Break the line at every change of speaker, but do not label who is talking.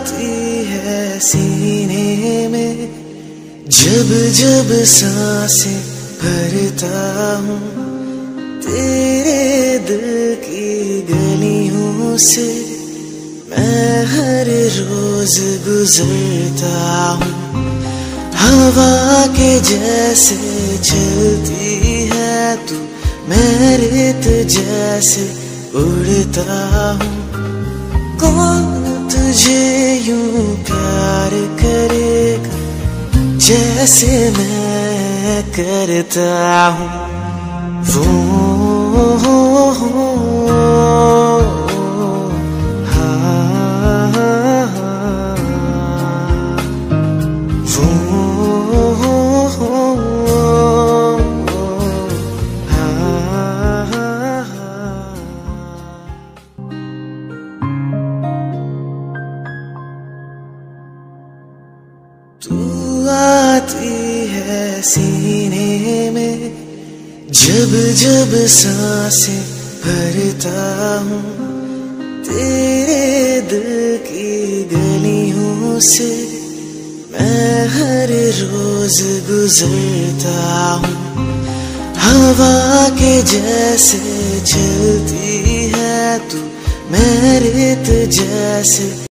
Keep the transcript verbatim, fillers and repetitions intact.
आती है सीने में, जब जब सांसें भरता हूँ तेरे दिल की गलियों से, मैं हर रोज गुजरता हूँ। हवा के जैसे चलती है तू, मैं रेत जैसे उड़ता हूँ। कौन तुझे यूं प्यार करेगा जैसे मैं करता हूँ। वो तू आती है सीने में, जब जब सांसें भरता हूँ तेरे दिल की गलियों से, मैं हर रोज गुजरता हूँ। हवा के जैसे चलती है तू, मैं रेत जैसे